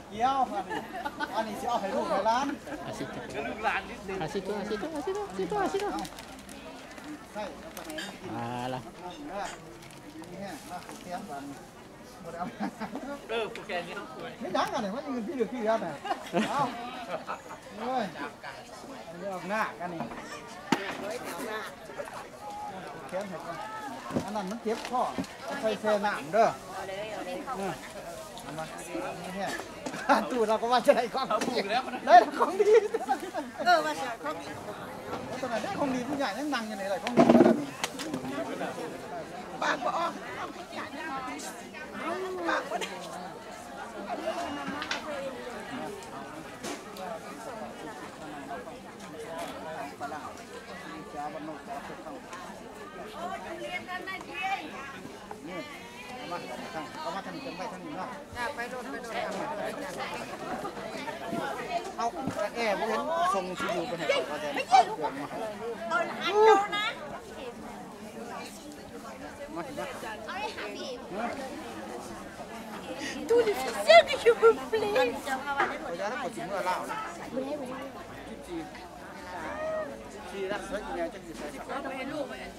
เกี่ยวอันนี้จะเอาให้ลูกให้ร้านอาสิลูกหลานนิดนึงอาสิตัวใช่ละเนี่ยนะเสียงวันหมดเอาโปรแกรมนี้ต้องสวยไม่ดังกันเลยว่ายังพี่เหลือพี่ครับเนี่ยเอาเฮ้ยเรื่องหน้ากันนี่เข็มเห็ดอันนั้นมันเจ็บข้อใส่เสื้อหนามเด้อเอามาเนี่ยตู้เราก็ว่าจะได้ของดีได้ของดีว่าจะเขาตอนนั้นได้ของดีผู้ใหญ่ยังนั่งอยู่ไหนเลยของดีปากบ่ออกปากบ่ได้ปลาจ้าบนนกจ้าสุดเข้านี่มาทางเอามาทางนี้กันไปทางนี้เนาะไปโดนเอาแอบเห็นทรงชิวไปไหนก็จะไม่ใช่ลูกอันโดนะ tout les ficelles que je veux plaire. 我家那口井我老了。ทีรักษาอย่างไรจะอยู่ใส่